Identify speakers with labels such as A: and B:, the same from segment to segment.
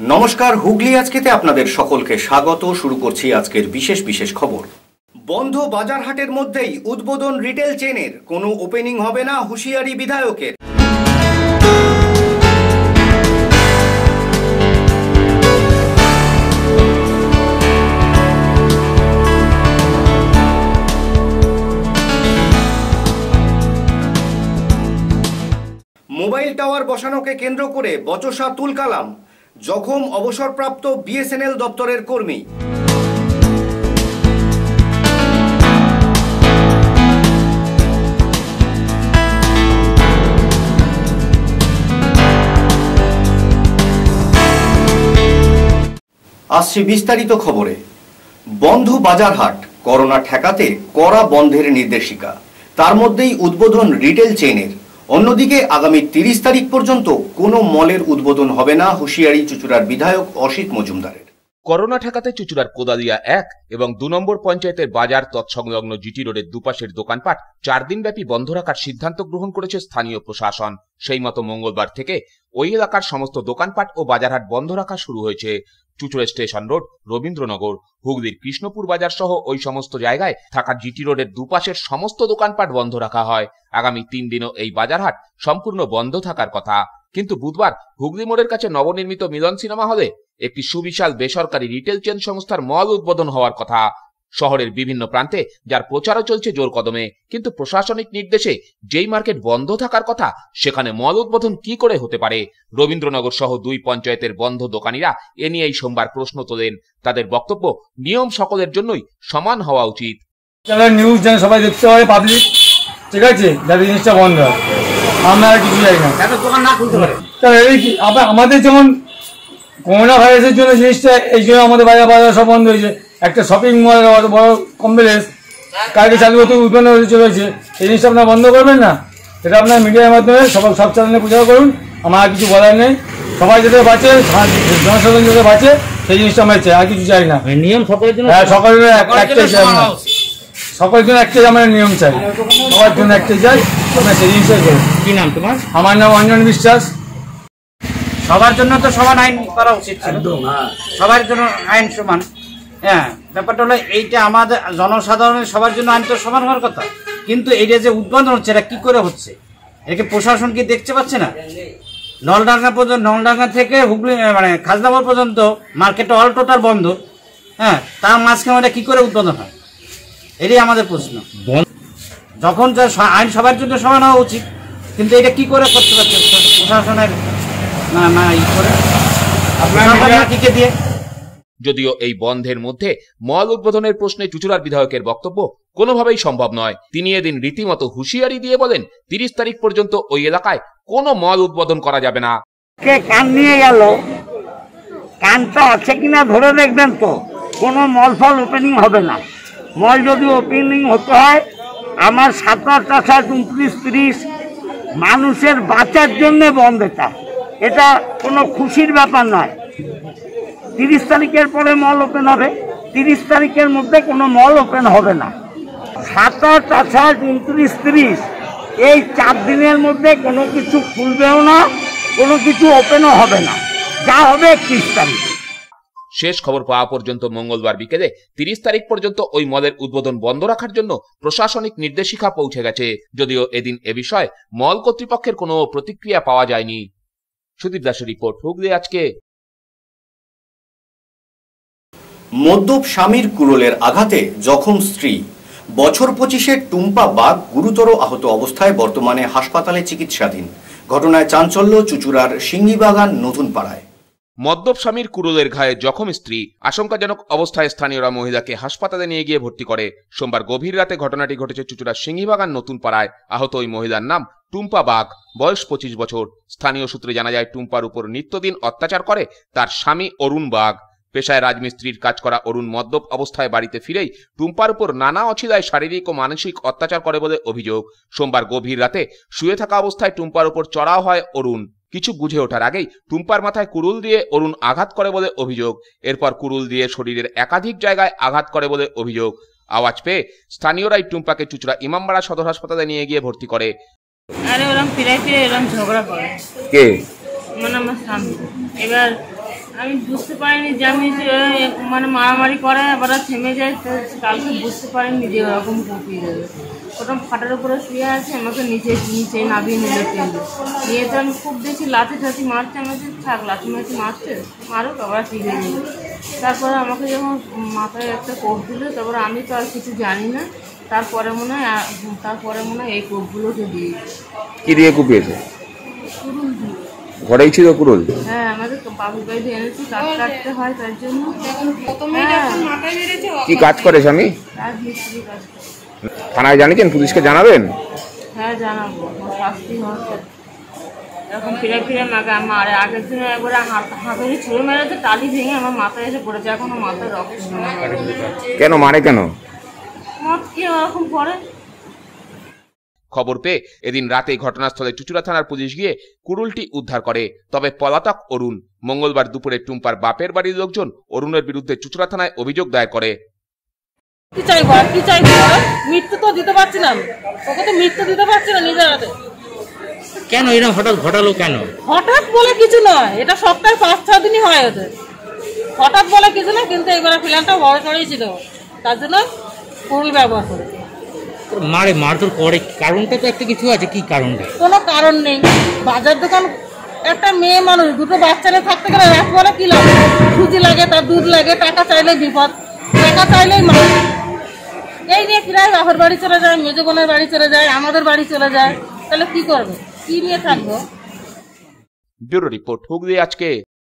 A: নমস্কার, হুগলি আজকেতে আপনাদের সকলকে স্বাগত। শুরু করছি আজকের বিশেষ বিশেষ খবর। বন্ধ বাজারহাটের মধ্যেই উদ্বোধন রিটেল চেনের, কোনো ওপেনিং হবে না, হুঁশিয়ারি বিধায়কের। মোবাইল টাওয়ার বসানোকে কেন্দ্র করে বচসা তুলকালাম, জখম অবসরপ্রাপ্ত বিএসএনএল দপ্তরের কর্মী। আসছে বিস্তারিত খবরে। বন্ধ বাজারহাট, করোনা ঠেকাতে কড়া বন্ধের নির্দেশিকা, তার মধ্যেই উদ্বোধন রিটেল চেইনের। অন্যদিকে আগামী 30 তারিখ পর্যন্ত কোনো মলের উদ্বোধন হবে না, হুঁশিয়ারি চুঁচুড়ার বিধায়ক অসিত মজুমদারের।
B: করোনা ঠেকাতে চুঁচুড়ার কোদালিয়া 1 এবং 2 নম্বর পঞ্চায়েতের বাজার তৎসংলগ্ন জিটি রোডের দুপাশের দোকানপাট 4 দিনব্যাপী বন্ধ রাখার সিদ্ধান্ত গ্রহণ করেছে স্থানীয় প্রশাসন। সেই মতো মঙ্গলবার থেকে ওই এলাকার সমস্ত দোকানপাট ও বাজারহাট বন্ধ রাখা শুরু হয়েছে। চুঁচুড়া স্টেশন রোড, রবীন্দ্রনগর, হুগলির কৃষ্ণপুর বাজার সহ ওই সমস্ত জায়গায় থাকা জিটি রোডের দুপাশের সমস্ত দোকানপাট বন্ধ রাখা হয়। আগামী 3 দিনও এই বাজারহাট সম্পূর্ণ বন্ধ থাকার কথা। কিন্তু বুধবার হুগলি মোড়ের কাছে নবনির্মিত মিলন সিনেমা হলে একটি সুবিশাল বেসরকারি রিটেল চেন সংস্থার মল উদ্বোধন হওয়ার কথা। শহরের বিভিন্ন প্রান্তে যার প্রচারও চলছে জোর কদমে, কিন্তু প্রশাসনিক নির্দেশে যেই মার্কেট বন্ধ থাকার কথা সেখানে মল উদ্বোধন কি করে হতে পারে? রবীন্দ্রনগর সহ 2 পঞ্চায়েতের বন্ধ দোকানিরা এ নিয়ে এই সোমবার প্রশ্ন তোলেন। তাদের বক্তব্য, নিয়ম সকলের জন্যই সমান হওয়া উচিত।
C: নিউজ যেন সবাই দেখতে হয়, পাবলিক, ঠিক আছে, যাতে জিনিসটা বন্ধ হয়। আমরা আর কিছু চাই না, দোকান না খুলতে পারে। আমাদের যেমন করোনা ভাইরাসের জন্য জিনিসটা, এই জন্য আমাদের বাজার সব বন্ধ হয়েছে। একটা শপিং মল বড় কমপ্লেক্স কালকে চালু হতে উদ্বোধন হতে চলেছে, এই জিনিসটা আপনারা বন্ধ করবেন না। এটা আপনার মিডিয়ার মাধ্যমে সব চ্যানেলে প্রচার করুন। আমার আর কিছু বলার নেই। সবাই যাতে বাঁচে, জনসাধারণ যাতে বাঁচে, সেই জিনিসটা আমরা চাই, আর কিছু চাই না। নিয়ম সকলের জন্য, হ্যাঁ, সকলের জন্য একটাই চাই, সকলের জন্য একটাই আমার নিয়ম চাই, সবার জন্য একটাই চাই। আপনার সেই জিনিসটাই করুন। কি নাম তোমার? আমার নাম অঞ্জন বিশ্বাস।
D: সবার জন্য তো সমান আইন করা উচিত, একদম সবার জন্য আইন সমান। হ্যাঁ, ব্যাপারটা হলো এইটা আমাদের জনসাধারণের সবার জন্য আইন তো সমান হওয়ার কথা, কিন্তু এইটা যে উদ্বোধন হচ্ছে এটা কি করে হচ্ছে, একে প্রশাসন কি দেখতে পাচ্ছে না? নলডাঙ্গা পর্যন্ত, নলডাঙ্গা থেকে হুগলি মানে খাজনাবাদ পর্যন্ত মার্কেটটা অল টোটাল বন্ধ। হ্যাঁ, তার মাঝখানে এটা কি করে উদ্বোধন হয়? এটাই আমাদের প্রশ্ন। যখন আইন সবার জন্য সমান হওয়া উচিত, কিন্তু এটা কি করে করতে পারছে প্রশাসনের না ই করে আপনার দিয়ে?
B: যদিও এই বন্ধের মধ্যে মল উদ্বোধনের প্রশ্নে চুঁচুড়ার বিধায়কের বক্তব্য কোনোভাবেই সম্ভব নয়। তিনি এদিন রীতিমতো হুঁশিয়ারি দিয়ে বলেন, 30 তারিখ পর্যন্ত ওই এলাকায় কোনো মল উদ্বোধন করা যাবে না।
E: কে কান নিয়ে গেল, কানটা আছে কিনা ধরে দেখবেন তো। কোনো মল ফল ওপেনিং হবে না। মল যদি ওপেনিং হতে হয়, আমার 27, 28, 29, 30 মানুষের বাঁচার জন্যে বন্ধ। এটা কোনো খুশির ব্যাপার নয়। 30 তারিখের পরে মল ওপেন হবে, 30 তারিখের মধ্যে কোনো মল ওপেন হবে না। 27, 28, 29, 30 এই 4 দিনের মধ্যে কোনো কিছু খুলবেও না, কোনো কিছু ওপেনও হবে না। যা হবে 31 তারিখ।
B: শেষ খবর পাওয়া পর্যন্ত মঙ্গলবার বিকেলে 30 তারিখ পর্যন্ত ওই মলের উদ্বোধন বন্ধ রাখার জন্য প্রশাসনিক নির্দেশিকা পৌঁছে গেছে। যদিও এদিন এ বিষয়ে মল কর্তৃপক্ষের কোনো প্রতিক্রিয়া পাওয়া যায়নি। সুদীপ দাসের রিপোর্ট, হুগলি আজকে।
A: মদ্যপ স্বামীর কুড়োলের আঘাতে জখম স্ত্রী। বছর 25-এর টুম্পা বাগ গুরুতর আহত অবস্থায় বর্তমানে হাসপাতালে চিকিৎসাধীন। ঘটনায় চাঞ্চল্য চুঁচুড়ার সিঙ্গিবাগান নতুন পাড়ায়।
B: মদ্যপ স্বামীর কুড়োলের ঘায়ে জখম স্ত্রী। আশঙ্কাজনক অবস্থায় স্থানীয়রা মহিলাকে হাসপাতালে নিয়ে গিয়ে ভর্তি করে। সোমবার গভীর রাতে ঘটনাটি ঘটেছে চুঁচুড়ার সিঙ্গিবাগান নতুন পাড়ায়। আহত ওই মহিলার নাম টুম্পা বাগ, বয়স 25 বছর। স্থানীয় সূত্রে জানা যায়, টুম্পার উপর নিত্যদিন অত্যাচার করে তার স্বামী অরুণ বাগ। পেশায় রাজমিস্ত্রির কাজ করা অরুণ মদ্যপ অবস্থায় বাড়িতে ফিরেই টুম্পার উপর নানা অছিলায় শারীরিক ও মানসিক অত্যাচার করে বলে অভিযোগ। সোমবার গভীর রাতে শুয়ে থাকা অবস্থায় টুম্পার উপর চড়াও হয় অরুণ। কিছু বুঝে ওঠার আগেই টুম্পার মাথায় কুড়ুল দিয়ে অরুণ আঘাত করে বলে অভিযোগ। এরপর কুড়ুল দিয়ে শরীরের একাধিক জায়গায় আঘাত করে বলে অভিযোগ। আওয়াজ পেয়ে স্থানীয়রাই টুম্পাকে চুঁচুড়া ইমামবাড়া সদর হাসপাতালে নিয়ে গিয়ে ভর্তি করে।
F: আরে ওরকম ফিরে এরকম ঝগড়া করে
B: কে?
F: মানে আমার স্বামী। এবার আমি বুঝতে পারিনি যে আমি মানে মারামারি করে আবার থেমে যায়, তো কালকে বুঝতে পারিনি যে ওরকম কুপিয়ে দেবে। ওরকম ফাটার উপরে শুয়ে আছে, আমাকে নিচে নামিয়ে নিলে ট্রেনে নিয়ে। তো আমি খুব বেশি লাঠি ঠাঠি মারছে, আমাকে থাক লাঠি মাঠি মারছে, মারুক আবার ঠিক হয়ে যাবে। তারপরে আমাকে যখন মাথায় একটা কোপ দিল, তারপরে আমি তো আর কিছু জানি না। তারপরে মনে হয় এই কোপগুলোকে দিয়ে
B: কি দিয়ে কুপিয়েছে?
F: কুড়ুল দিয়ে।
B: ঘরেই ছিল কুড়ুল?
F: হ্যাঁ, আমাদের বাবুর বাড়িতে এনেছি, কাজ কাটতে হয় তার জন্য।
B: কি কাজ করে স্বামী?
F: রাজমিস্ত্রি কাজ করে।
B: থানায় জানিয়েছেন? পুলিশকে জানাবেন?
F: হ্যাঁ জানাবো, শাস্তি হচ্ছে। এখন ফিরে মারে। আগের দিনে একবারে হাঁটুরি ছুঁড়ে মেরেছে, টালি ভেঙে আমার মাথায় এসে পড়েছে, এখনো মাথায় রক্ত।
B: কেন মারে? কেন
F: মদ কি ওরকম করে?
B: খবর পেয়ে এদিন রাতে ঘটনাস্থলে চুঁচুড়া থানার পুলিশ গিয়ে কুড়ুলটি উদ্ধার করে। তবে পলাতক অরুণ। মঙ্গলবার দুপুরে টুম্পার বাপের বাড়ির লোকজন অরুণের বিরুদ্ধে চুঁচুড়া থানায় অভিযোগ দায়ের করে।
G: কি চাইবো? মৃত্যু তো দিতে পারছি না, ওকে তো মৃত্যু দিতে পারছি না নিজের হাতে।
D: কেন এরকম হঠাৎ ঘটালো? কেন
G: হঠাৎ বলে কিছু নয়, এটা সপ্তাহে 5-6 দিনই হয় ওদের। হঠাৎ বলে কিছু না, কিন্তু এবারে প্ল্যানটা বড় করেই ছিল, তার জন্য কুড়ুল ব্যবহার করে
D: মারধর করে। কারণটা তো একটা কিছু আছে, কি কারণটা?
G: কোনো কারণ নেই। বাজার দোকান একটা মেয়ে মানুষ, দুটো বাচ্চা নিয়ে থাকতে গেলে রাত বলে কি লাগে? সুজি লাগে, তার দুধ লাগে, টাকা চাইলে বিপদ, টাকা চাইলেই মার। এই নিয়ে প্রায় বাপের বাড়ি চলে যায়, মেজো বোনের বাড়ি চলে যায়, আমাদের বাড়ি চলে যায়। তাহলে কি করবে? কি নিয়ে থাকবো?
B: ব্যুরো রিপোর্ট, হুগলি আজকে।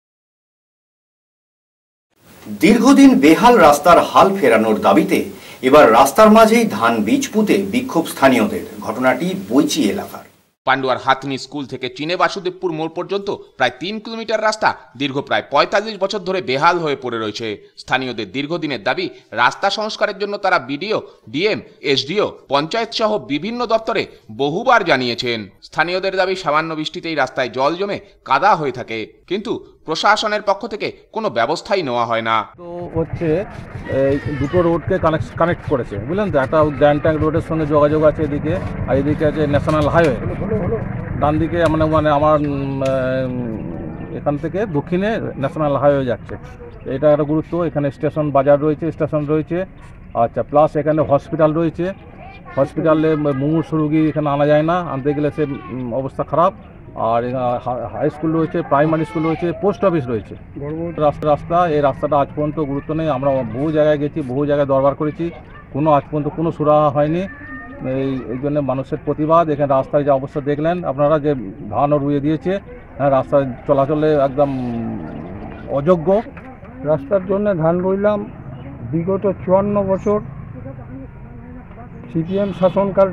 A: দীর্ঘদিন বেহাল রাস্তার হাল ফেরানোর দাবিতে এবার রাস্তার মাঝেই ধান বীজ পুঁতে বিক্ষোভ স্থানীয়দের। ঘটনাটি বৈচি এলাকার।
B: পান্ডুয়ার হাতনি স্কুল থেকে চীনে বাসুদেবপুর মোড় পর্যন্ত প্রায় 3 কিলোমিটার রাস্তা দীর্ঘ প্রায় 45 বছর ধরে বেহাল হয়ে পড়ে রয়েছে। স্থানীয়দের দীর্ঘদিনের দাবি, রাস্তা সংস্কারের জন্য তারা বিডিও, ডিএম, এসডিও, পঞ্চায়েত সহ বিভিন্ন দপ্তরে বহুবার জানিয়েছেন। স্থানীয়দের দাবি, সামান্য বৃষ্টিতেই রাস্তায় জল জমে কাদা হয়ে থাকে, কিন্তু প্রশাসনের পক্ষ থেকে কোনো ব্যবস্থাই নেওয়া হয় না।
H: তো হচ্ছে দুটো রোডকে কানেক্ট করেছে, বুঝলেন তো। একটা গ্র্যান্ড ট্যাঙ্ক রোডের সঙ্গে যোগাযোগ আছে এদিকে, আর এদিকে আছে ন্যাশনাল হাইওয়ে। ডান দিকে মানে আমার এখান থেকে দক্ষিণে ন্যাশনাল হাইওয়ে যাচ্ছে, এটা একটা গুরুত্ব। এখানে স্টেশন, বাজার রয়েছে, স্টেশন রয়েছে, আচ্ছা, প্লাস এখানে হসপিটাল রয়েছে। হসপিটালে মুমূর্ষ রোগী এখানে আনা যায় না, আনতে গেলে সে অবস্থা খারাপ। আর হাই স্কুল রয়েছে, প্রাইমারি স্কুল রয়েছে, পোস্ট অফিস রয়েছে। রাস্তা এই রাস্তাটা আজ পর্যন্ত গুরুত্ব নেই। আমরা বহু জায়গায় গেছি, বহু জায়গায় দরবার করেছি, কোনো আজ পর্যন্ত কোনো সুরাহা হয়নি। এই জন্য মানুষের প্রতিবাদ। এখানে রাস্তায় যে অবস্থা দেখলেন আপনারা, যে ধানও রুয়ে দিয়েছে, রাস্তায় চলাচলে একদম অযোগ্য।
C: রাস্তার জন্য ধান রইলাম বিগত 54 বছর। সিপিএম শাসনকাল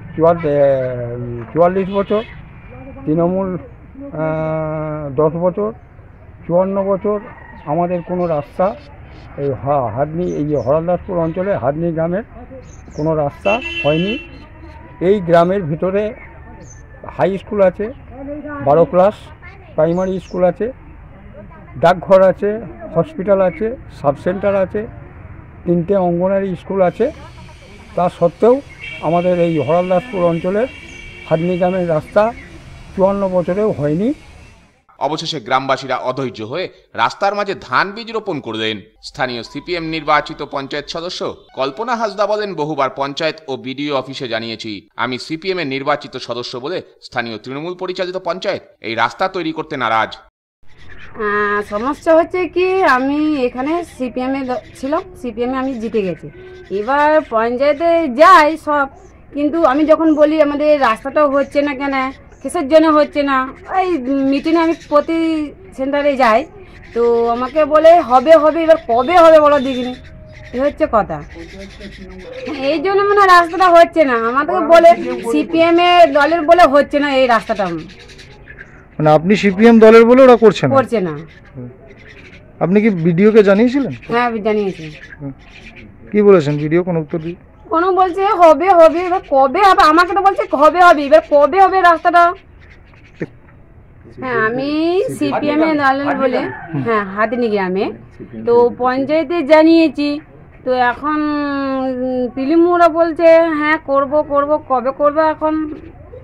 C: 44 বছর, তৃণমূল 10 বছর, 54 বছর আমাদের কোনো রাস্তা এই হাদনি, এই হরদাসপুর অঞ্চলে হাদনি গ্রামের কোনো রাস্তা হয়নি। এই গ্রামের ভিতরে হাই স্কুল আছে, 12 ক্লাস, প্রাইমারি স্কুল আছে, ডাকঘর আছে, হসপিটাল আছে, সাব সেন্টার আছে, 3টে অঙ্গনারী স্কুল আছে। তা সত্ত্বেও আমাদের এই হরদাসপুর অঞ্চলের হাদনি গ্রামের রাস্তা 54 বছরেও হয়নি।
B: অবশেষে গ্রামবাসীরা অধৈর্য হয়ে রাস্তার মাঝে ধান বীজ রোপণ করলেন। স্থানীয় সিপিএম নির্বাচিত পঞ্চায়েত সদস্য কল্পনা হাসদা বলেন, বহুবার পঞ্চায়েত ও বিডিও অফিসে জানিয়েছি, আমি সিপিএম এর নির্বাচিত সদস্য বলে স্থানীয় তৃণমূল পরিচালিত পঞ্চায়েত এই রাস্তা তৈরি করতে নারাজ।
I: সমস্যা হচ্ছে কি, আমি এখানে সিপিএমে ছিলাম, সিপিএমে আমি জিতে গেছি। এবার পঞ্চায়েতে যাই সব, কিন্তু আমি যখন বলি আমাদের রাস্তাটাও হচ্ছে না, কেন কিসের জন্য হচ্ছে না, এই মিটিংয়ে আমি প্রতি সেন্টারে যাই, তো আমাকে বলে হবে হবে, এবার কবে হবে বলো দেখিনি, এই হচ্ছে কথা। এই জন্য মানে রাস্তাটা হচ্ছে না, আমাদেরকে বলে সিপিএম এর দলের বলে হচ্ছে না এই রাস্তাটা।
J: মানে আপনি সিপিএম দলের বলে ওরা করছে
I: না।
J: আপনি কি বিডিওকে জানিয়েছিলেন?
I: হ্যাঁ জানিয়েছি।
J: কি বলেছেন বিডিও? কোনো উত্তর দিই?
I: কোনো বলছে হবে হবে, এবার কবে হবে, আমাকে তো বলছে হবে হবে, এবার কবে হবে রাস্তাটা। হ্যাঁ আমি সিপিএম এর দলের বলে, হ্যাঁ হাতনি গ্রামে, তো পঞ্চায়েতে জানিয়েছি। তো এখন পিলিমুরা বলছে হ্যাঁ করব করব, কবে করবে এখন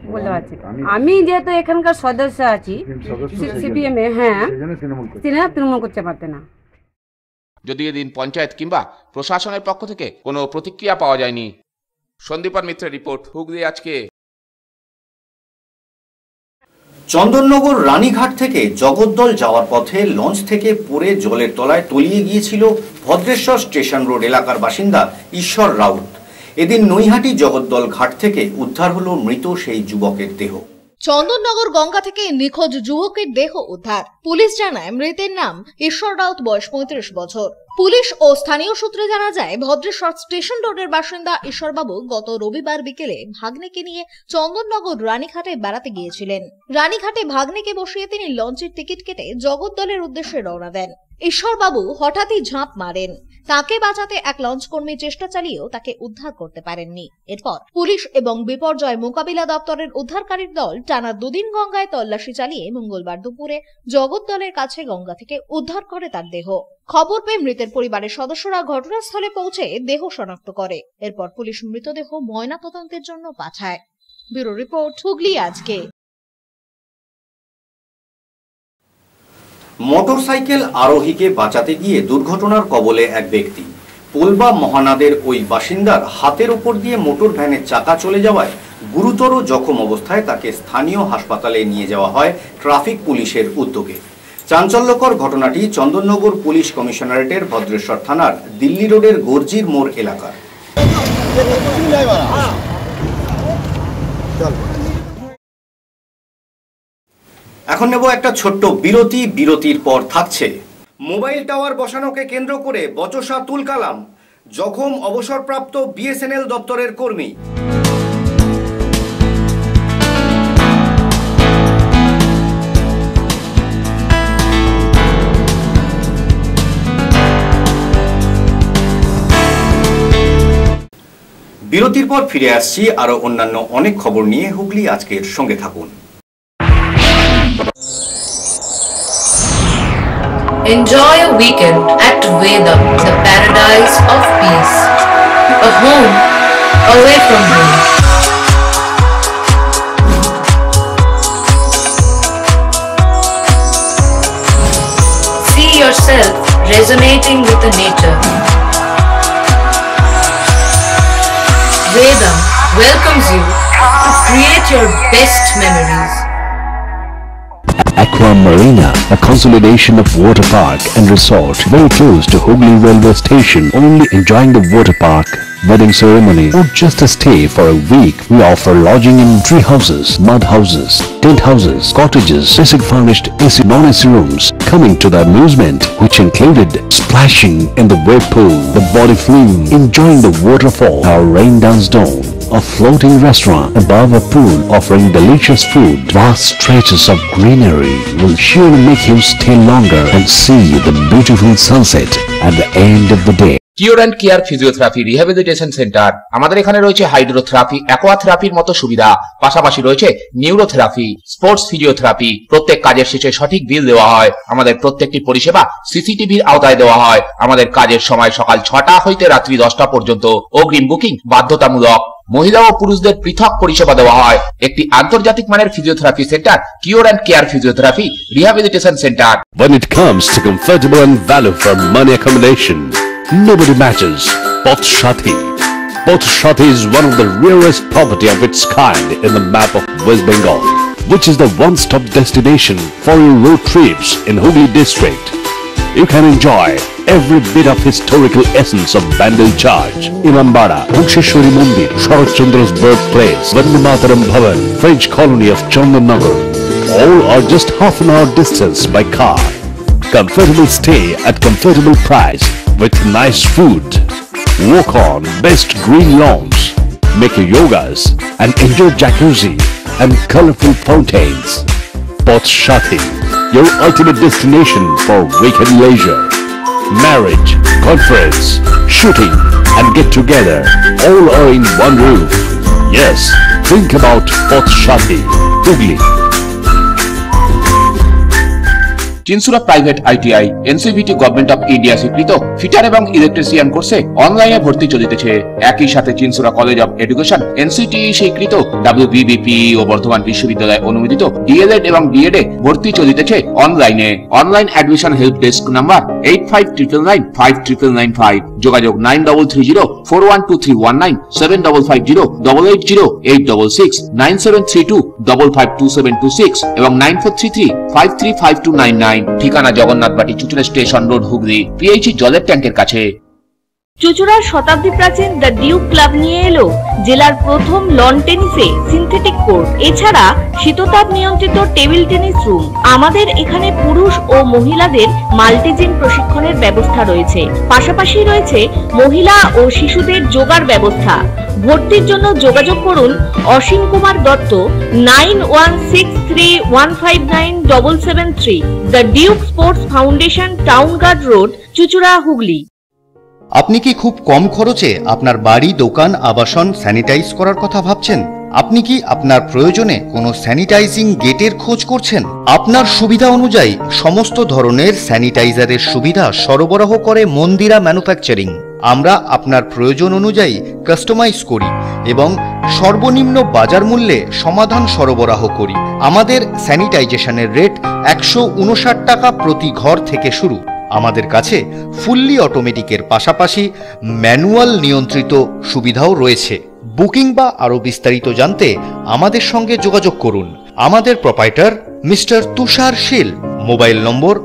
I: বলতে পারছি না। আমি যেহেতু এখানকার সদস্য আছি সিপিএম এ, হ্যাঁ তৃণমূল করতে পারতে না।
B: যদি এদিন পঞ্চায়েত কিংবা প্রশাসনের পক্ষ থেকে কোনো প্রতিক্রিয়া পাওয়া যায়নি। সন্দীপন মিত্রের রিপোর্ট, হুগলি আজকে।
A: চন্দননগর রানীঘাট থেকে জগদ্দল যাওয়ার পথে লঞ্চ থেকে পড়ে জলের তলায় তলিয়ে গিয়েছিল ভদ্রেশ্বর স্টেশন রোড এলাকার বাসিন্দা ঈশ্বর রাউত। এদিন নৈহাটি জগদ্দল ঘাট থেকে উদ্ধার হলো মৃত সেই যুবকের দেহ।
K: চন্দননগর গঙ্গা থেকে নিখোঁজ যুবকের দেহ উদ্ধার। পুলিশ জানায় মৃতের নাম ঈশ্বর রাউত, বয়স 35 বছর। পুলিশ ও স্থানীয় সূত্রে জানা যায় ভদ্রেশ্বর স্টেশন রোডের বাসিন্দা ঈশ্বরবাবু গত রবিবার বিকেলে ভাগ্নেকে নিয়ে চন্দননগর রানীঘাটে বেড়াতে গিয়েছিলেন। রানীঘাটে ভাগ্নেকে বসিয়ে তিনি লঞ্চের টিকিট কেটে জগদ্দলের উদ্দেশ্যে রওনা দেন। ঈশ্বরবাবু হঠাৎই ঝাঁপ মারেন। তাকে বাঁচাতে এক লঞ্চ কর্মী চেষ্টা চালিয়েও তাকে উদ্ধার করতে পারেননি। এরপর পুলিশ এবং বিপর্যয় মোকাবিলা দপ্তরের উদ্ধারকারীর দল টানা 2 দিন গঙ্গায় তল্লাশি চালিয়ে মঙ্গলবার দুপুরে জগদ্দলের কাছে গঙ্গা থেকে উদ্ধার করে তার দেহ। খবর পেয়ে মৃতের পরিবারের সদস্যরা ঘটনাস্থলে পৌঁছে দেহ শনাক্ত করে। এরপর পুলিশ মৃতদেহ ময়নাতদন্তের জন্য পাঠায়। ব্যুরো রিপোর্ট, হুগলি আজকে।
A: মোটরসাইকেল আরোহীকে বাঁচাতে গিয়ে দুর্ঘটনার কবলে এক ব্যক্তি। পোলবা মহানাদের ওই বাসিন্দার হাতের উপর দিয়ে মোটর ভ্যানের চাকা চলে যাওয়ায় গুরুতর জখম অবস্থায় তাকে স্থানীয় হাসপাতালে নিয়ে যাওয়া হয় ট্রাফিক পুলিশের উদ্যোগে। চাঞ্চল্যকর ঘটনাটি চন্দননগর পুলিশ কমিশনারেটের ভদ্রেশ্বর থানার দিল্লি রোডের গর্জির মোড় এলাকার। এখন নেব একটা ছোট্ট বিরতি। বিরতির পর থাকছে মোবাইল টাওয়ার বসানোকে কেন্দ্র করে বচসা তুলকালাম, জখম অবসরপ্রাপ্ত বিএসএনএল দপ্তরের কর্মী। বিরতির পর ফিরে আসছি আরো অন্যান্য অনেক খবর নিয়ে। হুগলি আজকের সঙ্গে থাকুন।
L: Enjoy a weekend at Vedam, the paradise of peace. A home away from home. See yourself resonating with the nature. Vedam welcomes you to create your best memories.
M: Aqua Marina, a consolidation of water park and resort very close to Hooghly railway station. Only enjoying the water park, wedding ceremony or just a stay for a week. We offer lodging in tree houses, mud houses, tent houses, cottages, basic furnished AC non-AC rooms. Coming to the amusement which included splashing in the wave pool, the body flume, enjoying the waterfall, our rain dance dome, a floating restaurant above a pool offering delicious food. Vast stretches of greenery will surely make you stay longer and see the beautiful sunset at the end of the day.
B: Cure and care physiotherapy rehabilitation centre. আমাদের এখানে রয়েছে hydrotherapy, অ্যাকোয়াথেরাপির মতো সুবিধা। পাশাপাশি রয়েছে neurotherapy, sports physiotherapy. প্রত্যেক কাজের শেষে সঠিক বিল দেওয়া হয়। আমাদের প্রত্যেকটি পরিষেবা সিসিটিভির আওতায় দেওয়া হয়। আমাদের কাজের সময় সকাল 6টা হইতে রাত্রি 10টা পর্যন্ত। অগ্রিম বুকিং বাধ্যতামূলক। মহিলা ও পুরুষদের পৃথক পরিষেবা দেওয়া হয়। একটি আন্তর্জাতিক মানের physiotherapy centre cure and care physiotherapy rehabilitation centre.
M: When it comes to comfortable and value for money accommodation, nobody matches Pothshati. Pothshati is one of the rarest property of its kind in the map of West Bengal, which is the one-stop destination for your road trips in Hooghly district. You can enjoy every bit of historical essence of Bandel Charge, Imambara, Bhuksheshwari Mandir, Sharat Chandra's birthplace, Vande Mataram Bhavan, French colony of Chandanagar. All are just half an hour distance by car. Comfortable stay at comfortable price with nice food. Walk on best green lawns, make your yogas and enjoy jacuzzi and colorful fountains. Pothshati, your ultimate destination for weekend leisure. Marriage, conference, shooting and get together all are in one roof. Yes, think about Pothshati, Hooghly.
B: Chinsura private ITI NCVT government of India স্বীকৃত fitter এবং electrician কোর্সে অনলাইনে ভর্তি চলিতেছে। একই সাথে Chinsura college of education NCTE স্বীকৃত WBBP ও বর্ধমান বিশ্ববিদ্যালয় অনুমোদিত DLED এবং DED এ ভর্তি চলিতেছে অনলাইনে। Online admission help desk number 8599959995, যোগাযোগ 9330412319, 7550880866, 9732552726 এবং 9433535299। ঠিকানা Jagannathbati Chuchura station road, Hooghly, PH জলের ট্যাঙ্কের কাছে।
N: চুচুড়ার শতাব্দী প্রাচীন দ্য ডিউক ক্লাব নিয়ে এলো জেলার প্রথম লন টেনিসে সিনথেটিক কোর্ট, এছাড়া শীততাপ নিয়ন্ত্রিত টেবিল টেনিস রুম। আমাদের এখানে পুরুষ ও মহিলাদের মাল্টিজিম প্রশিক্ষণের ব্যবস্থা রয়েছে, পাশাপাশি রয়েছে মহিলা ও শিশুদের যোগার ব্যবস্থা। ভর্তির জন্য যোগাযোগ করুন Asim Kumar Datta 9163159773, the Duke sports foundation, town guard road, Chuchura, Hooghly.
A: আপনি কি খুব কম খরচে আপনার বাড়ি, দোকান, আবাসন স্যানিটাইজ করার কথা ভাবছেন? আপনি কি আপনার প্রয়োজনে কোনো স্যানিটাইজিং গেটের খোঁজ করছেন? আপনার সুবিধা অনুযায়ী সমস্ত ধরনের স্যানিটাইজারের সুবিধা সরবরাহ করে মন্দিরা ম্যানুফ্যাকচারিং। আমরা আপনার প্রয়োজন অনুযায়ী কাস্টমাইজ করি এবং সর্বনিম্ন বাজার মূল্যে সমাধান সরবরাহ করি। আমাদের স্যানিটাইজেশনের রেট 159 টাকা প্রতি ঘর থেকে শুরু। আমাদের কাছে ফুললি অটোমেটিকের পাশাপাশি ম্যানুয়াল নিয়ন্ত্রিত সুবিধাও রয়েছে। বুকিং বা আরও বিস্তারিত জানতে আমাদের সঙ্গে যোগাযোগ করুন। আমাদের proprietor mister Tushar Shil. Mobile নম্বর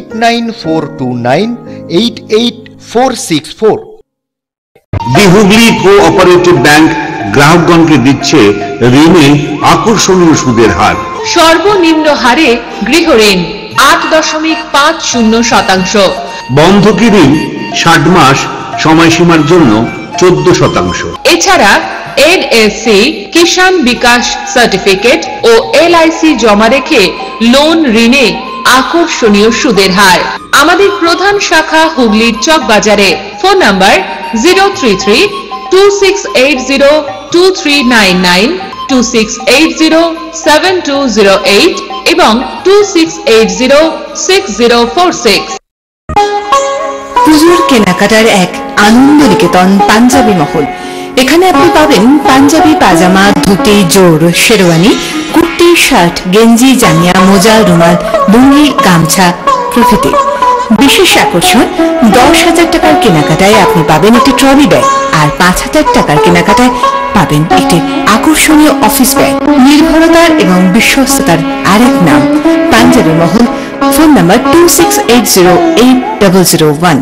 A: 8942988464।
O: দি হুগলি কোঅপারেটিভ ব্যাংক গ্রাহকগণকে দিচ্ছে ঋণে আকর্ষণীয় সুদের হার।
L: সর্বনিম্ন হারে গৃহ ঋণ 8.50%।
O: বন্ধকি ঋণ 60 মাস সময়সীমার জন্য 14%।
L: এছাড়া NSC, কিষাণ বিকাশ সার্টিফিকেট ও LIC জমা রেখে লোন ঋণে আকর্ষণীয় সুদের হার। আমাদের প্রধান শাখা হুগলির চক বাজারে। ফোন নাম্বার 03326802399, 26807208 এবং 26806046।
P: পুজোর কেনাকাটার এক আনন্দ নিকেতন পাঞ্জাবি মহল। এখানে আপনি পাবেন পাঞ্জাবি, পাজামা, ধুতি, জোর, শেরওয়ানি, কুর্তি, শার্ট, গেঞ্জি, জামিয়া, মোজা, রুমাল, লুঙ্গি, গামছা প্রভৃতি। বিশেষ আকর্ষণ, 10,000 টাকার কেনাকাটায় আপনি পাবেন একটি ট্রলি ব্যাগ, আর 5,000 টাকার কেনাকাটায় পাবেন একটি আকর্ষণীয় অফিস ব্যাগ। নির্ভরতার এবং বিশ্বস্ততার আরেক নাম পাঞ্জাবি মহল। Phone number 26808001।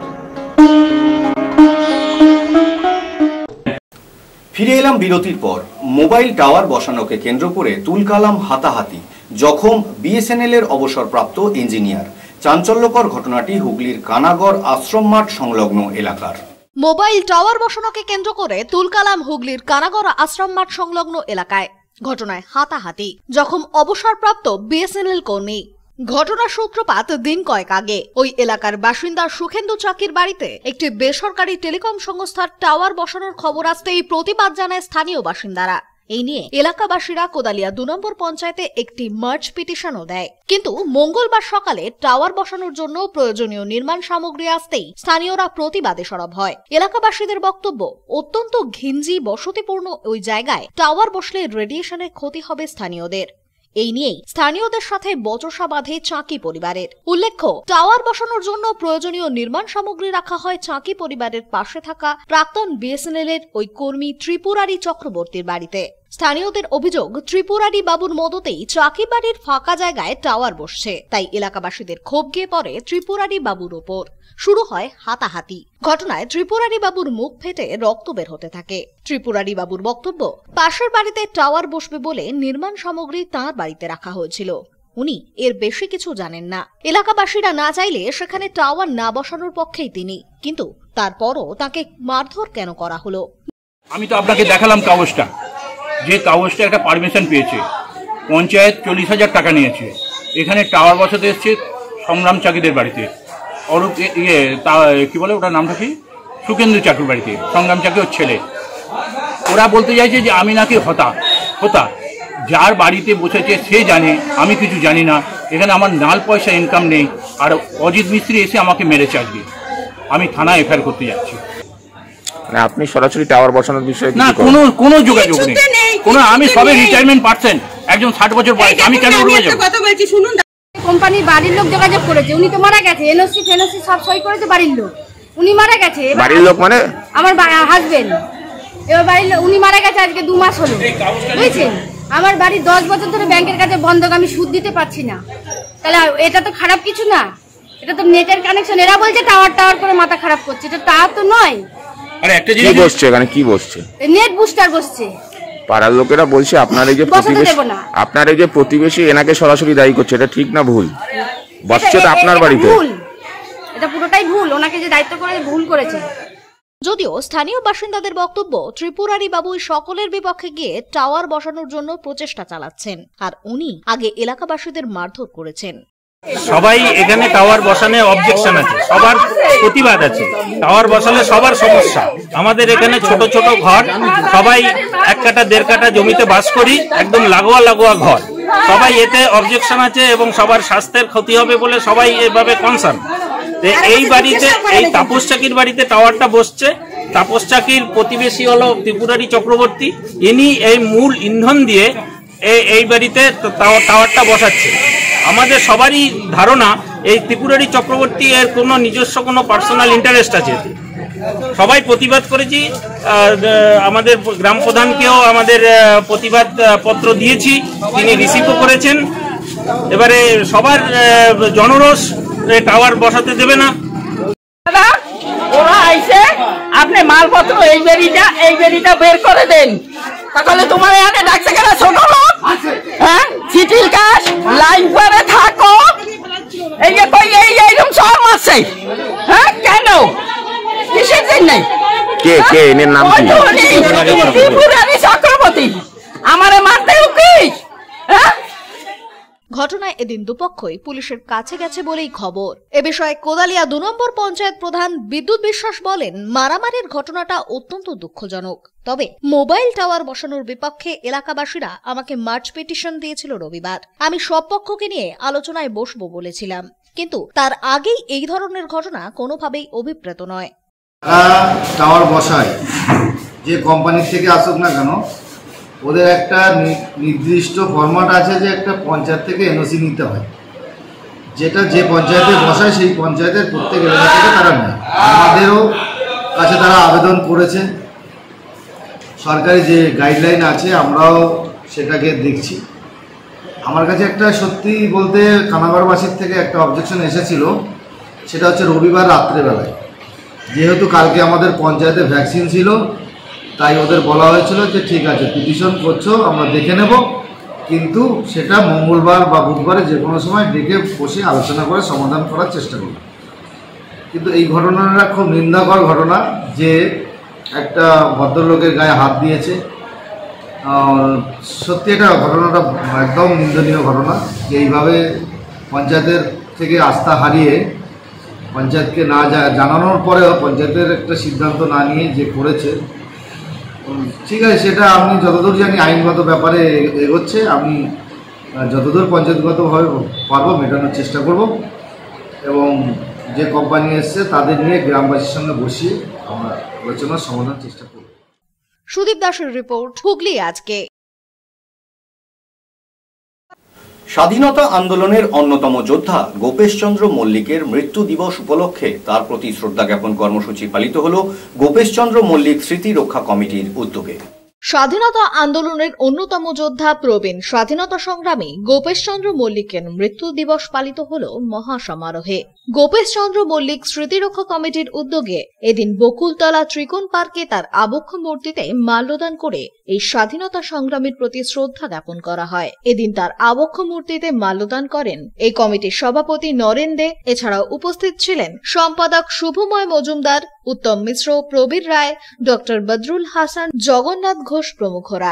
A: ফিরে এলাম বিরতির পর। মোবাইল টাওয়ার বসানোকে কেন্দ্র করে তুলকালাম হাতাহাতি, জখম BSNL এর অবসরপ্রাপ্ত ইঞ্জিনিয়ার। চাঞ্চল্যকর ঘটনাটি হুগলির কানাগড় আশ্রম মাঠ সংলগ্ন এলাকার।
K: মোবাইল টাওয়ার বসানোকে কেন্দ্র করে তুলকালাম হুগলির কানাগড় আশ্রম মাঠ সংলগ্ন এলাকায়। ঘটনায় হাতাহাতি, জখম অবসরপ্রাপ্ত BSNL কর্মী। ঘটনার সূত্রপাত দিন কয়েক আগে। ওই এলাকার বাসিন্দা সুখেন্দু চাকির বাড়িতে একটি বেসরকারি টেলিকম সংস্থার টাওয়ার বসানোর খবর আসতেই প্রতিবাদ জানায় স্থানীয় বাসিন্দারা। এই নিয়ে এলাকাবাসীরা কোদালিয়া 2 নম্বর পঞ্চায়েতে একটি মার্চ পিটিশনও দেয়। কিন্তু মঙ্গলবার সকালে টাওয়ার বসানোর জন্য প্রয়োজনীয় নির্মাণ সামগ্রী আসতেই স্থানীয়রা প্রতিবাদে সরব হয়। এলাকাবাসীদের বক্তব্য, অত্যন্ত ঘিঞ্জি বসতিপূর্ণ ওই জায়গায় টাওয়ার বসলে রেডিয়েশনের ক্ষতি হবে স্থানীয়দের। এই নিয়েই স্থানীয়দের সাথে বচসা বাঁধে চাকি পরিবারের। উল্লেখ্য, টাওয়ার বসানোর জন্য প্রয়োজনীয় নির্মাণ সামগ্রী রাখা হয় চাকি পরিবারের পাশে থাকা প্রাক্তন BSNL এর ওই কর্মী ত্রিপুরারি চক্রবর্তীর বাড়িতে। স্থানীয়দের অভিযোগ, ত্রিপুরারি বাবুর মদতেই চাকি বাড়ির ফাঁকা জায়গায় টাওয়ার বসছে। তাই এলাকাবাসীদের ক্ষোভ গিয়ে পড়ে ত্রিপুরারি বাবুর ওপর। শুরু হয় হাতাহাতি। ঘটনায় ত্রিপুরারি বাবুর মুখ ফেটে রক্ত বের হতে থাকে। ত্রিপুরারি বাবুর বক্তব্য, পাশের বাড়িতে টাওয়ার বসবে বলে নির্মাণ সামগ্রী তাঁর বাড়িতে রাখা হয়েছিল। উনি এর বেশি কিছু জানেন না। এলাকাবাসীরা না চাইলে সেখানে টাওয়ার না বসানোর পক্ষেই তিনি, কিন্তু তারপরও তাকে মারধর কেন করা হলো?
Q: আমি তো আপনাকে দেখালাম কাগজটা, যে কাগজটা একটা পারমিশন পেয়েছে, পঞ্চায়েত 40,000 টাকা নিয়েছে। এখানে টাওয়ার বসাতে এসছে সংগ্রাম চাকিদের বাড়িতে, অরূপ কি বলে ওটার নামটা কি, সুখেন্দু চাকির বাড়িতে, সংগ্রাম চাকি ওর ছেলে। ওরা বলতে চাইছে যে আমি নাকি হতা। যার বাড়িতে বসেছে সে জানে, আমি কিছু জানি না। এখানে আমার নাল পয়সা ইনকাম নেই, আর অজিত মিস্ত্রি এসে আমাকে মেরেছে আজকে। আমি থানায় এফআইআর করতে যাচ্ছি।
B: মানে আপনি সরাসরি টাওয়ার বসানোর বিষয়ে
Q: না, কোনো যোগাযোগ নেই, কোনো। আমি সবে রিটায়ারমেন্ট পার্সন, একজন 60 বছর বয়স, আমি কেন উঠবে যাব?
I: কথা বলছি শুনুন, কোম্পানির বাড়ির লোক যোগাযোগ করেছে, উনি তো মারা গেছে, এনওসি সব সই করেছে বাড়ির লোক, উনি মারা গেছে।
B: বাড়ির লোক মানে
I: আমার হাজবেন্ড, এবার বাড়ির লোক উনি মারা গেছে আজকে 2 মাস হলো, বুঝছেন? আমার বাড়ি 10 বছর ধরে ব্যাংকের কাছে বন্ধক, আমি সুদ দিতে পারছি না, তাহলে এটা তো খারাপ কিছু না, এটা তো নেটের কানেকশন। এরা বলছে টাওয়ার করে মাথা খারাপ করছে, এটা টাওয়ার তো নয়।
Q: আরে একটা জিনিস
B: বসছে এখানে, কি বসছে?
I: নেট বুস্টার বসছে।
B: পাড়ার লোকেরা বলছে আপনার এই যে প্রতিবেশী এনাকে সরাসরি দায়ী করছে, এটা ঠিক না ভুল? বসছে তো আপনার বাড়িতে,
I: এটা পুরোটাই ভুল, ওনাকে যে দায়িত্ব করে ভুল করেছে।
K: যদিও স্থানীয় বাসিন্দাদের বক্তব্য, ত্রিপুরারি বাবু সকলের বিপক্ষে গিয়ে টাওয়ার বসানোর জন্য প্রচেষ্টা চালাচ্ছেন, আর উনি আগে এলাকাবাসীদের মারধর করেছেন।
R: সবাই এখানে টাওয়ার বসানে অবজেকশন আছে, সবার প্রতিবাদ আছে। টাওয়ার বসালে সবার সমস্যা। আমাদের এখানে ছোট ছোট ঘর, সবাই 1 কাঠা 1.5 কাঠা জমিতে বাস করি, একদম লাগোয়া ঘর, সবাই এতে অবজেকশন আছে এবং সবার স্বাস্থ্যের ক্ষতি হবে বলে সবাই এভাবে কনসার্ন। এই বাড়িতে, এই তাপস চাকির বাড়িতে টাওয়ারটা বসছে। তাপস চাকির প্রতিবেশী হলো ত্রিপুরারি চক্রবর্তী, ইনি এই মূল ইন্ধন দিয়ে এই বাড়িতে টাওয়ারটা বসাচ্ছে। আমাদের সবারই ধারণা এই ত্রিপুরারি চক্রবর্তী এর কোনো নিজস্ব কোনো পার্সোনাল ইন্টারেস্ট আছে। সবাই প্রতিবাদ করেছি, আমাদের গ্রাম প্রধানকেও আমাদের প্রতিবাদ পত্র দিয়েছি, তিনি রিসিভও করেছেন। এবারে সবার জনরোষ, টাওয়ার বসাতে দেবে না।
E: ওরা আইসে, আপনি মালপত্র এই বেরিটা বের করে দেন, তাহলে তোমার এখানে ডাকছে কেন? ছোট লোক, হ্যাঁ, চিঠির কাজ, লাইন করে থাকো, এই যে কই এইরকম সব মারছে, হ্যাঁ, কেন? কিসের জন্য?
B: কে এর নাম কি?
E: ত্রিপুরারি চক্রবর্তী আমারে মারতে উকিল। হ্যাঁ,
K: ঘটনায় এদিন দুপক্ষই পুলিশের কাছে গেছে বলেই খবর। এ বিষয়ে কোদালিয়া 2 নম্বর পঞ্চায়েত প্রধান বিদ্যুৎ বিশ্বাস বলেন, মারামারির ঘটনাটা অত্যন্ত দুঃখজনক, তবে মোবাইল টাওয়ার বসানোর বিপক্ষে এলাকাবাসীরা আমাকে মার্চ পিটিশন দিয়েছিল রবিবার। আমি সব পক্ষকে নিয়ে আলোচনায় বসবো বলেছিলাম, কিন্তু তার আগেই এই ধরনের ঘটনা কোনোভাবেই অভিপ্রেত নয়।
S: টাওয়ার বসায়, যে কোম্পানি থেকে আসুক না কেন, ওদের একটা নির্দিষ্ট ফরম্যাট আছে যে একটা পঞ্চায়েত থেকে এনওসি নিতে হয়, যেটা যে পঞ্চায়েতে বসায় সেই পঞ্চায়েতের প্রত্যেক এলাকা থেকে তারা নেয়। আমাদেরও কাছে তারা আবেদন করেছে, সরকারি যে গাইডলাইন আছে আমরাও সেটাকে দেখছি। আমার কাছে একটা সত্যি বলতে কানাগড়বাসীর থেকে একটা অবজেকশন এসেছিল, সেটা হচ্ছে রবিবার রাত্রেবেলায়, যেহেতু কালকে আমাদের পঞ্চায়েতে ভ্যাকসিন ছিল, তাই ওদের বলা হয়েছিল যে ঠিক আছে পিটিশন করছো, আমরা দেখে নেব, কিন্তু সেটা মঙ্গলবার বা বুধবারে যে কোনো সময় ডেকে বসে আলোচনা করে সমাধান করার চেষ্টা করব। কিন্তু এই ঘটনাটা খুব নিন্দাকর ঘটনা, যে একটা ভদ্রলোকের গায়ে হাত দিয়েছে। সত্যি এটা ঘটনাটা একদম নিন্দনীয় ঘটনা, যে এইভাবে পঞ্চায়েতের থেকে আস্থা হারিয়ে, পঞ্চায়েতকে না জানানোর পরেও পঞ্চায়েতের একটা সিদ্ধান্ত না নিয়ে যে করেছে, ঠিক আছে, সেটা আমি যতদূর জানি আইনগত ব্যাপারে এগোচ্ছে। আমি যতদূর পঞ্চায়েতগতভাবে পারবো মেটানোর চেষ্টা করব, এবং যে কোম্পানি এসছে তাদের নিয়ে গ্রামবাসীর সঙ্গে বসিয়ে আমরা আলোচনার সমাধান চেষ্টা করব।
K: সুদীপ দাসের রিপোর্ট, হুগলি আজকে।
A: স্বাধীনতা আন্দোলনের অন্যতম যোদ্ধা গোপেশচন্দ্র মল্লিকের মৃত্যু দিবস উপলক্ষে তার প্রতি শ্রদ্ধা জ্ঞাপন কর্মসূচি পালিত হল গোপেশচন্দ্র মল্লিক স্মৃতি রক্ষা কমিটির উদ্যোগে।
K: স্বাধীনতা আন্দোলনের অন্যতম যোদ্ধা প্রবীণ স্বাধীনতা সংগ্রামী গোপেশচন্দ্র মল্লিকের মৃত্যু দিবস পালিত হল মহাসমারোহে। গোপেশচন্দ্র মল্লিক স্মৃতিরক্ষা কমিটির উদ্যোগে এদিন বকুলতলা ত্রিকোণ পার্কে তার আবক্ষ মূর্তিতে মাল্যদান করে এই স্বাধীনতা সংগ্রামীর প্রতি শ্রদ্ধা জ্ঞাপন করা হয়। এদিন তার আবক্ষ মূর্তিতে মাল্যদান করেন এই কমিটির সভাপতি নরেন দে। এছাড়াও উপস্থিত ছিলেন সম্পাদক শুভময় মজুমদার, উত্তম মিশ্র, প্রবীর রায়, ডক্টর বদরুল হাসান, জগন্নাথ ঘোষ প্রমুখরা।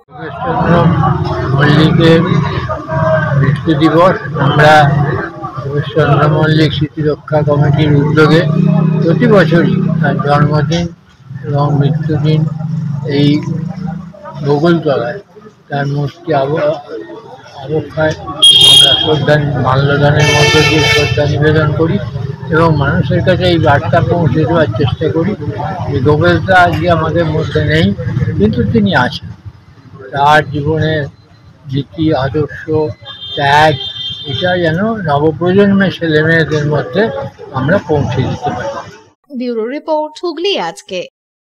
T: মল্লিকের মৃত্যু দিবস আমরা গোপেশচন্দ্র মল্লিক স্মৃতিরক্ষা কমিটির উদ্যোগে প্রতি বছরই তার জন্মদিন এবং মৃত্যুদিন এই বকুলতলায় তার মূর্তি আবক্ষায় আমরা আমরা মাল্যদানের মধ্য দিয়ে শ্রদ্ধা নিবেদন করি এবং মানুষের কাছে এই বার্তা পৌঁছে দেওয়ার চেষ্টা করি যে গোবেলদা আজকে আমাদের মধ্যে নেই, কিন্তু তিনি আছেন। তার জীবনের নীতি, আদর্শ, ত্যাগ, এটা যেন নবপ্রজন্মের ছেলেমেয়েদের মধ্যে আমরা পৌঁছে দিতে পারি।
K: ব্যুরো রিপোর্ট, হুগলি আজকে।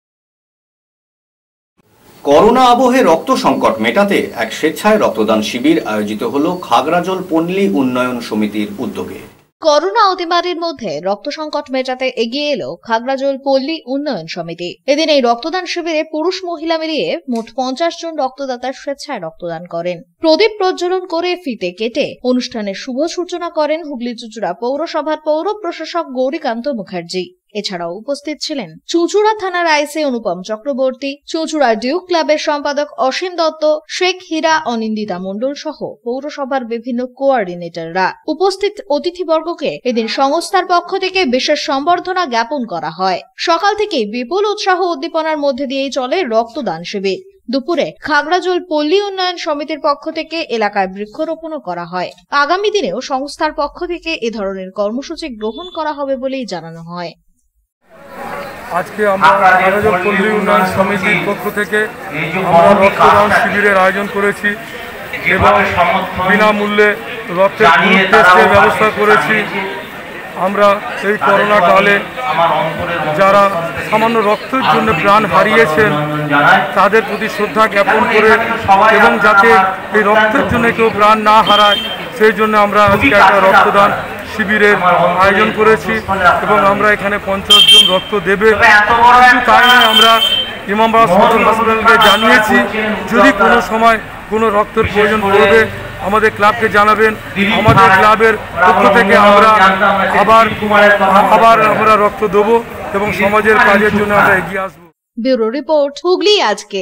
A: করোনা আবহে রক্ত সংকট মেটাতে এক স্বেচ্ছায় রক্তদান শিবির আয়োজিত হলো খাগড়াজল পল্লী উন্নয়ন সমিতির উদ্যোগে।
K: করোনা অতিমারির মধ্যে রক্ত সংকট মেটাতে এগিয়ে এলো খাগড়াজল পল্লী উন্নয়ন সমিতি। এদিন এই রক্তদান শিবিরে পুরুষ মহিলা মিলিয়ে মোট 50 জন রক্তদাতা স্বেচ্ছায় রক্তদান করেন। প্রদীপ প্রজ্বলন করে ফিতে কেটে অনুষ্ঠানের শুভ সূচনা করেন হুগলি চুঁচুড়া পৌরসভার পৌর প্রশাসক গৌরীকান্ত মুখার্জি। এছাড়াও উপস্থিত ছিলেন চুঁচুড়া থানার আইসি অনুপম চক্রবর্তী, চুঁচুড়া ডিউক ক্লাবের সম্পাদক অসীম দত্ত, শেখ হীরা অনিন্দিতা মণ্ডল সহ পৌরসভার বিভিন্ন কোঅর্ডিনেটররা। উপস্থিত অতিথিবর্গকে এদিন সংস্থার পক্ষ থেকে বিশেষ সম্বর্ধনা জ্ঞাপন করা হয়। সকাল থেকেই বিপুল উৎসাহ উদ্দীপনার মধ্যে দিয়েই চলে রক্তদান শিবির। দুপুরে খাগড়াজল পল্লী উন্নয়ন সমিতির পক্ষ থেকে এলাকায় বৃক্ষরোপণও করা হয়। আগামী দিনেও সংস্থার পক্ষ থেকে এ ধরনের কর্মসূচি গ্রহণ করা হবে বলেই জানানো হয়।
C: আজকে আমরা খাগড়াজল পল্লী উন্নয়ন সমিতির পক্ষ থেকে আমরা রক্তদান শিবিরের আয়োজন করেছি এবং বিনামূল্যে রক্তের টেস্টের ব্যবস্থা করেছি। আমরা এই করোনা কালে যারা সামান্য রক্তের জন্য প্রাণ হারিয়েছেন তাদের প্রতি শ্রদ্ধা জ্ঞাপন করে এবং যাতে এই রক্তের জন্য কেউ প্রাণ না হারায় সেই জন্য আমরা আজকে একটা রক্তদান শিবিরের আয়োজন করেছি এবং আমরা এখানে 50 জন রক্ত দেবে। কিন্তু তাই নয়, আমরা ইমামবাড়া সদর হসপিটালকে জানিয়েছি যদি কোনো সময় কোনো রক্তের প্রয়োজন পড়বে আমাদের ক্লাবকে জানাবেন। আমাদের ক্লাবের পক্ষ থেকে আমরা আবার আমরা রক্ত দেবো এবং সমাজের কাজের জন্য আমরা এগিয়ে আসবো।
K: ব্যুরো রিপোর্ট, হুগলি আজকে।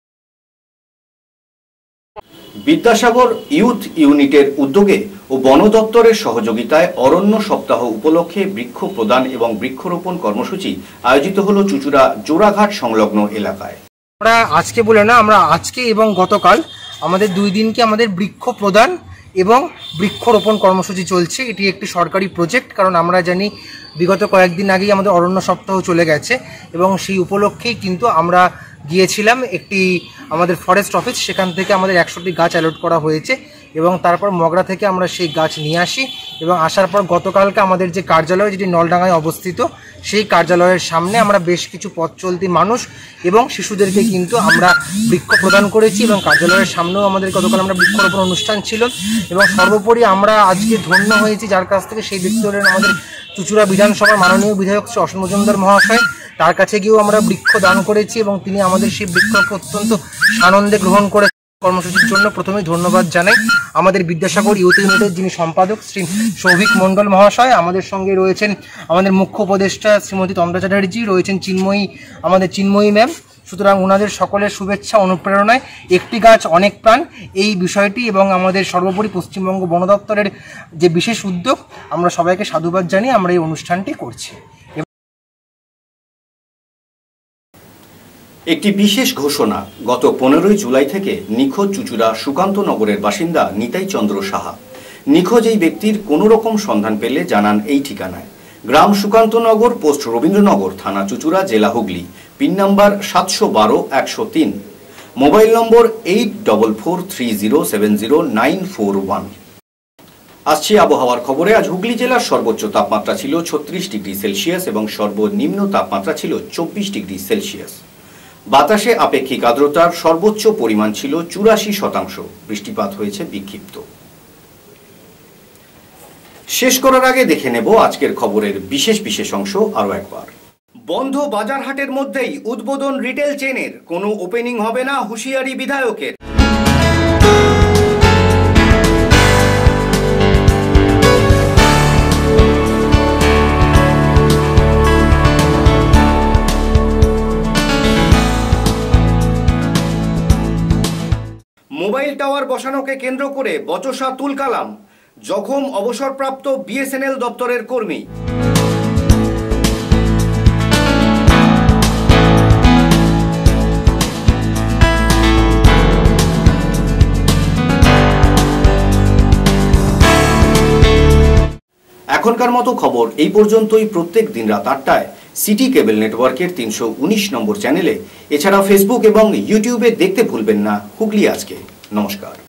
A: বিদ্যাসাগর ইউথ ইউনিটের উদ্যোগে ও বন দপ্তরের সহযোগিতায় অরণ্য সপ্তাহ উপলক্ষে বৃক্ষ প্রদান এবং বৃক্ষরোপণ কর্মসূচি আয়োজিত হলো চুঁচুড়া জোড়াঘাট সংলগ্ন এলাকায়।
U: আমরা আজকে বলে না, আমরা আজকে এবং গতকাল আমাদের 2 দিনকে আমাদের বৃক্ষ প্রদান এবং বৃক্ষরোপণ কর্মসূচি চলছে। এটি একটি সরকারি প্রজেক্ট, কারণ আমরা জানি বিগত কয়েকদিন আগেই আমাদের অরণ্য সপ্তাহ চলে গেছে এবং সেই উপলক্ষেই কিন্তু আমরা গিয়েছিলাম একটি আমাদের ফরেস্ট অফিস, সেখান থেকে আমাদের 100টি গাছ অ্যালট করা হয়েছে এবং তারপর মগরা থেকে আমরা সেই গাছ নিয়ে আসি এবং আসার পর গতকালকে আমাদের যে কার্যালয় যেটি নলডাঙ্গায় অবস্থিত সেই কার্যালয়ের সামনে আমরা বেশ কিছু পথ চলতি মানুষ এবং শিশুদেরকে কিন্তু আমরা বৃক্ষ প্রদান করেছি এবং কার্যালয়ের সামনেও আমাদের গতকাল আমরা বৃক্ষরোপণ অনুষ্ঠান ছিল এবং সর্বোপরি আমরা আজকে ধন্য হয়েছি যার কাছ থেকে সেই ব্যক্তি হলেন আমাদের চুঁচুড়া বিধানসভার মাননীয় বিধায়ক শ্রী অসীম মজুমদার মহাশয়। তার কাছে গিয়েও আমরা বৃক্ষ দান করেছি এবং তিনি আমাদের সেই বৃক্ষ অত্যন্ত আনন্দে গ্রহণ করে কর্মসূচির জন্য প্রথমেই ধন্যবাদ জানাই আমাদের বিদ্যাসাগর ইউথ ইউনিটের যিনি সম্পাদক শ্রী সৌভিক মণ্ডল মহাশয়। আমাদের সঙ্গে রয়েছেন আমাদের মুখ্য উপদেষ্টা শ্রীমতী তন্দ্রা চ্যাটার্জি, রয়েছেন চিন্ময়ী ম্যাম। সুতরাং ওনাদের সকলের শুভেচ্ছা অনুপ্রেরণায় একটি গাছ অনেক প্রাণ এই বিষয়টি এবং আমাদের সর্বোপরি পশ্চিমবঙ্গ বন দপ্তরের যে বিশেষ উদ্যোগ, আমরা সবাইকে সাধুবাদ জানিয়ে আমরা এই অনুষ্ঠানটি করছি।
A: একটি বিশেষ ঘোষণা, গত 15 জুলাই থেকে নিখোঁজ চুঁচুড়া সুকান্ত নগরের বাসিন্দা নিতাই চন্দ্র সাহা। নিখোঁজ এই ব্যক্তির কোনো রকম সন্ধান পেলে জানান এই ঠিকানায়। গ্রাম সুকান্তনগর, পোস্ট রবীন্দ্রনগর, থানা চুঁচুড়া, জেলা Hooghly, pin number 712-103, mobile number 8443070941। আসছে আবহাওয়ার খবরে। আজ হুগলি জেলার সর্বোচ্চ তাপমাত্রা ছিল 36 ডিগ্রি সেলসিয়াস এবং সর্বনিম্ন তাপমাত্রা ছিল 24 ডিগ্রি সেলসিয়াস। বাতাসে আপেক্ষিক আর্দ্রতার সর্বোচ্চ পরিমাণ ছিল 84%। বৃষ্টিপাত হয়েছে বিক্ষিপ্ত। শেষ করার আগে দেখে নেব আজকের খবরের বিশেষ অংশ আরো একবার। বন্ধ বাজার হাটের মধ্যেই উদ্বোধন রিটেল চেনের, কোনো ওপেনিং হবে না, হুঁশিয়ারি বিধায়কের। মোবাইল টাওয়ার বসানোকে কেন্দ্র করে বচসা তুলকালাম, জখম অবসরপ্রাপ্ত বিএসএনএল দপ্তরের কর্মী। এখনকার মতো খবর এই পর্যন্তই। প্রত্যেক দিন রাত 8টায় সিটি কেবল নেটওয়ার্কের 319 নম্বর চ্যানেলে, এছাড়া ফেসবুক এবং ইউটিউবে দেখতে ভুলবেন না হুগলি আজকে। নমস্কার।